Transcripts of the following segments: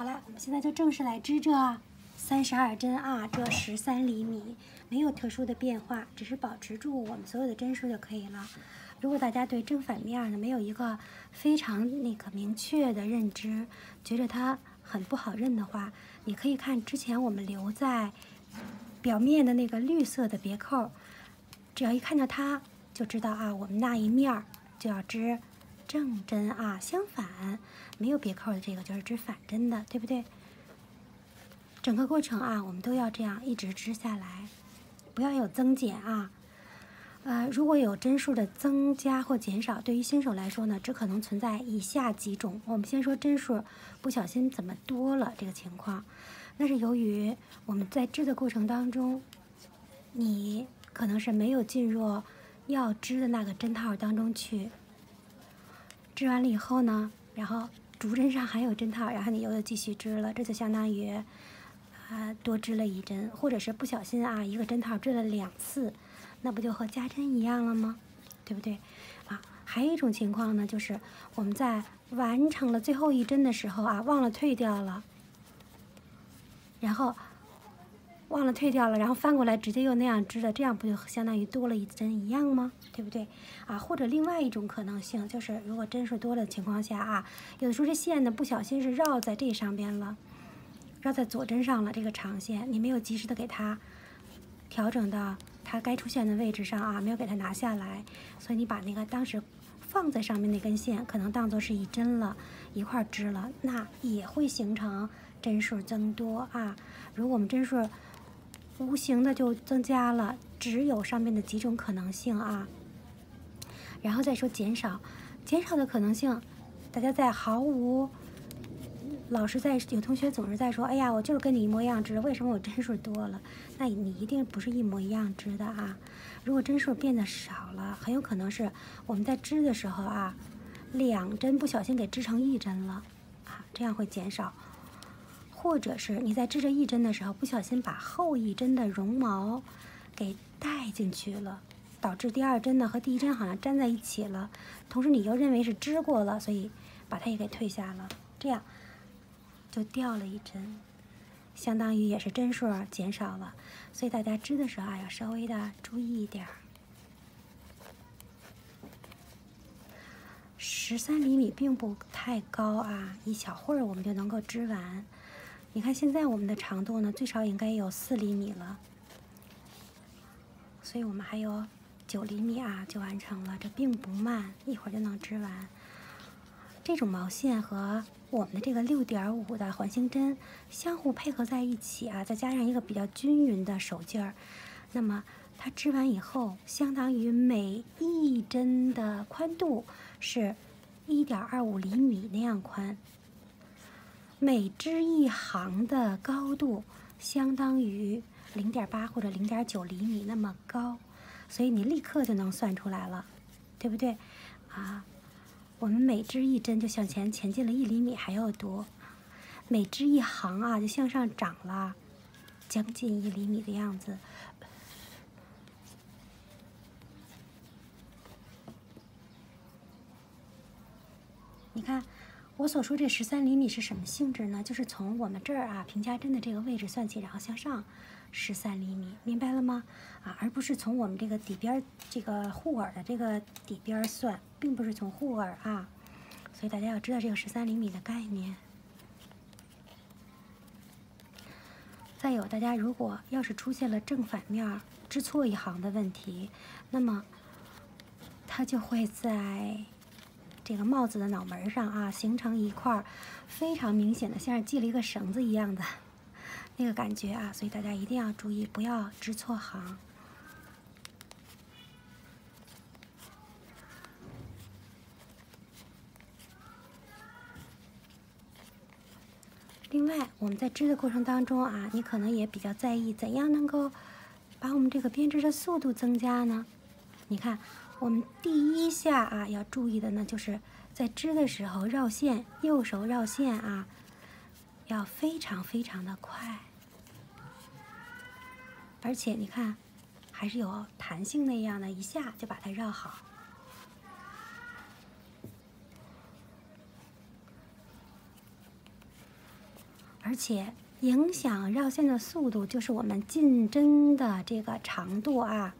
好了，我们现在就正式来织这32针啊，这13厘米，没有特殊的变化，只是保持住我们所有的针数就可以了。如果大家对正反面呢没有一个非常明确的认知，觉得它很不好认的话，你可以看之前我们留在表面的那个绿色的别扣，只要一看到它就知道啊，我们那一面就要织正针啊，相反没有别扣的这个就是织反针的，对不对？整个过程啊，我们都要这样一直织下来，不要有增减啊。如果有针数的增加或减少，对于新手来说呢，只可能存在以下几种。我们先说针数不小心怎么多了这个情况，那是由于我们在织的过程当中，你可能是没有进入要织的那个针套当中去。织完了以后呢，然后主针上还有针套，然后你又继续织了，这就相当于多织了一针，或者是不小心啊一个针套织了2次，那不就和加针一样了吗？对不对？还有一种情况呢，就是我们在完成了最后一针的时候啊，忘了退掉了，然后然后翻过来直接又那样织的，这样不就相当于多了一针一样吗？对不对？或者另外一种可能性就是，如果针数多了的情况下啊，有的时候这线呢不小心是绕在这上边了，绕在左针上了，这个长线你没有及时的给它调整到它该出现的位置上啊，没有给它拿下来，所以你把那个当时放在上面那根线可能当做是一针了，一块织了，那也会形成针数增多啊。如果我们针数无形的就增加了，只有上面的几种可能性啊。然后再说减少的可能性，大家在毫无老师有同学总是在说，哎呀，我就是跟你一模一样织，为什么我针数多了？那你一定不是一模一样织的啊。如果针数变得少了，很有可能是我们在织的时候啊，2针不小心给织成1针了啊，这样会减少。或者是你在织这1针的时候，不小心把后1针的绒毛给带进去了，导致第2针呢和第1针好像粘在一起了，同时你又认为是织过了，所以把它也给退下了，这样就掉了1针，相当于也是针数减少了。所以大家织的时候啊，要稍微的注意一点。13厘米并不太高啊，一小会儿我们就能够织完。你看现在我们的长度呢，最少应该有4厘米了，所以我们还有9厘米啊就完成了，这并不慢，一会儿就能织完。这种毛线和我们的这个6.5的环形针相互配合在一起啊，再加上一个比较均匀的手劲儿，那么它织完以后，相当于每一针的宽度是1.25厘米那样宽，每织一行的高度相当于0.8或者0.9厘米那么高，所以你立刻就能算出来了，对不对啊？我们每织一针就向前进了1厘米还要多，每织一行啊就向上涨了将近1厘米的样子。你看我所说这13厘米是什么性质呢？就是从我们这儿啊平夹针的这个位置算起，然后向上13厘米，明白了吗？而不是从我们这个底边这个护耳的这个底边算，并不是从护耳啊。所以大家要知道这个13厘米的概念。再有，大家如果要是出现了正反面织错一行的问题，那么它就会在这个帽子的脑门上啊形成一块非常明显的，像是系了一个绳子一样的那个感觉啊，所以大家一定要注意，不要织错行。另外，我们在织的过程当中啊，你可能也比较在意怎样能够把我们这个编织的速度增加呢？你看，我们第1下啊要注意的呢，就是在织的时候绕线，右手绕线啊，要非常非常的快，而且你看，还是有弹性那样的，一下就把它绕好。 而且影响绕线的速度就是我们进针的这个长度啊。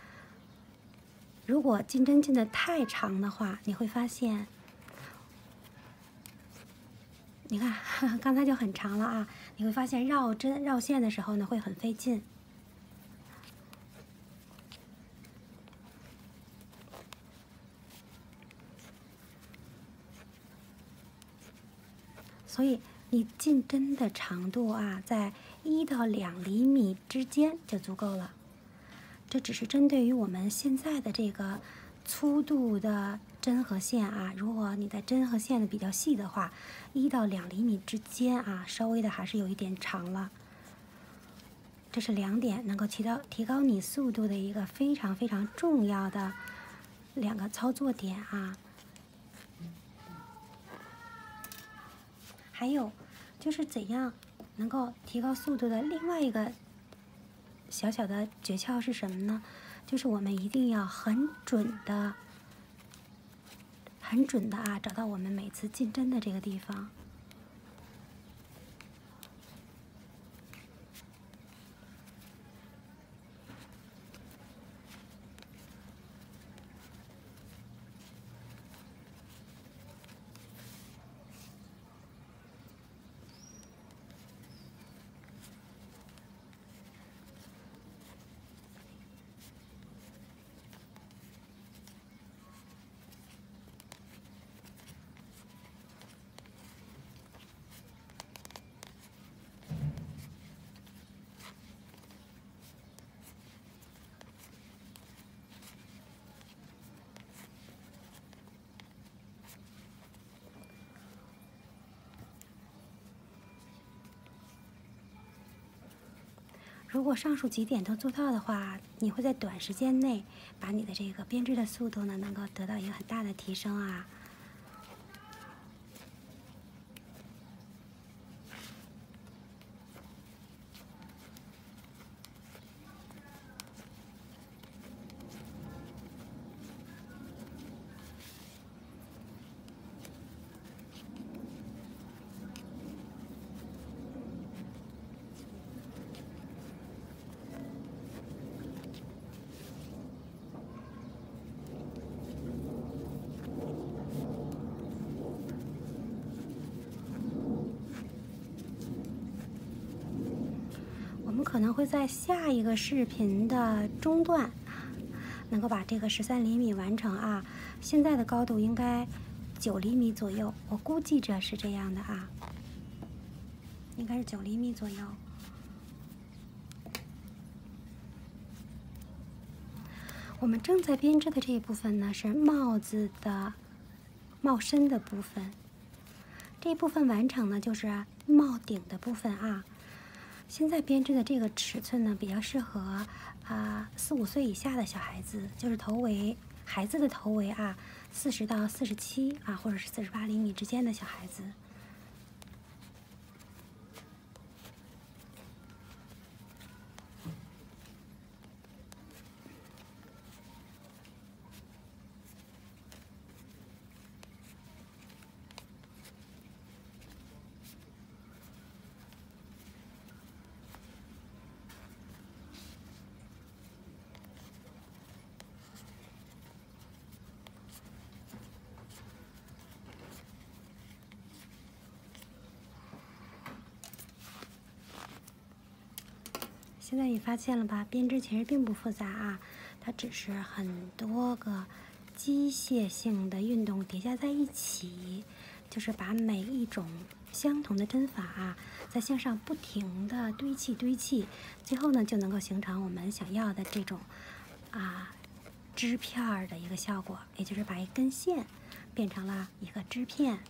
如果进针进的太长的话，你会发现，你看刚才就很长了啊，你会发现绕线的时候呢会很费劲。所以你进针的长度啊，在1到2厘米之间就足够了。这只是针对于我们现在的这个粗度的针和线啊。如果你的针和线的比较细的话，1到2厘米之间啊，稍微的还是有一点长了。这是2点能够提高你速度的一个非常非常重要的2个操作点啊。还有就是怎样能够提高速度的另外一个小小的诀窍是什么呢？就是我们一定要很准的啊，找到我们每次进针的这个地方。如果上述几点都做到的话，你会在短时间内把你的这个编织的速度呢，能够得到一个很大的提升啊。我们可能会在下一个视频的中段，能够把这个13厘米完成啊。现在的高度应该9厘米左右，我估计着是这样的啊，应该是9厘米左右。我们正在编织的这一部分呢，是帽子的帽身的部分。这一部分完成呢，就是帽顶的部分啊。现在编织的这个尺寸呢，比较适合4、5岁以下的小孩子，就是孩子的头围啊，40到47啊，或者是48厘米之间的小孩子。现在你发现了吧？编织其实并不复杂啊，它只是很多个机械性的运动叠加在一起，就是把每一种相同的针法啊，在线上不停的堆砌，最后呢就能够形成我们想要的这种织片儿的一个效果，也就是把一根线变成了一个织片。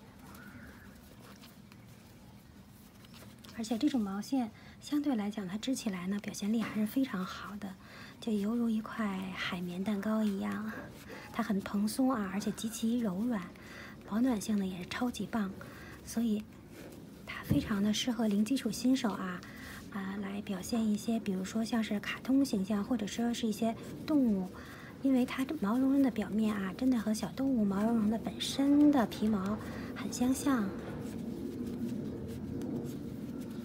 而且这种毛线相对来讲，它织起来呢表现力还是非常好的，就犹如一块海绵蛋糕一样，它很蓬松啊，而且极其柔软，保暖性呢也是超级棒，所以它非常的适合零基础新手来表现一些，比如说像是卡通形象，或者说是一些动物，因为它毛茸茸的表面啊，真的和小动物毛茸茸的本身的皮毛很相像。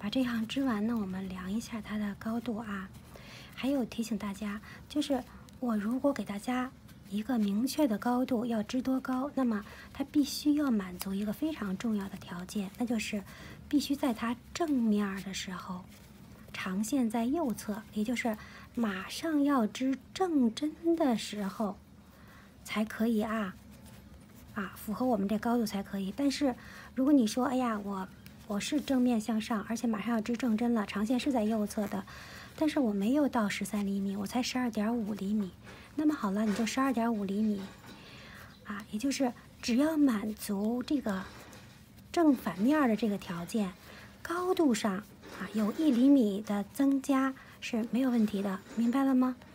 把这样织完呢，我们量一下它的高度啊。还有提醒大家，就是我如果给大家一个明确的高度要织多高，那么它必须要满足一个非常重要的条件，那就是必须在它正面的时候，长线在右侧，也就是马上要织正针的时候才可以符合我们这高度才可以。但是如果你说，哎呀，我是正面向上，而且马上要织正针了，长线是在右侧的，但是我没有到13厘米，我才12.5厘米。那么好了，你就12.5厘米也就是只要满足这个正反面的这个条件，高度上有1厘米的增加是没有问题的，明白了吗？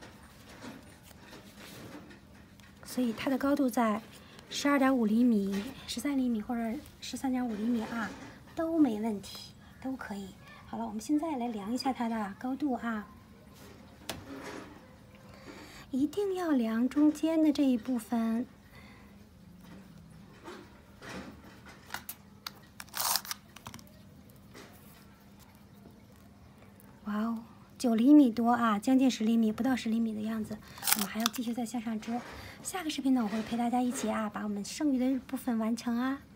所以它的高度在12.5厘米、13厘米或者13.5厘米都没问题，都可以。好了，我们现在来量一下它的高度一定要量中间的这一部分。哇哦，9厘米多将近10厘米，不到10厘米的样子。我们还要继续再向上织。下个视频呢，我会陪大家一起把我们剩余的部分完成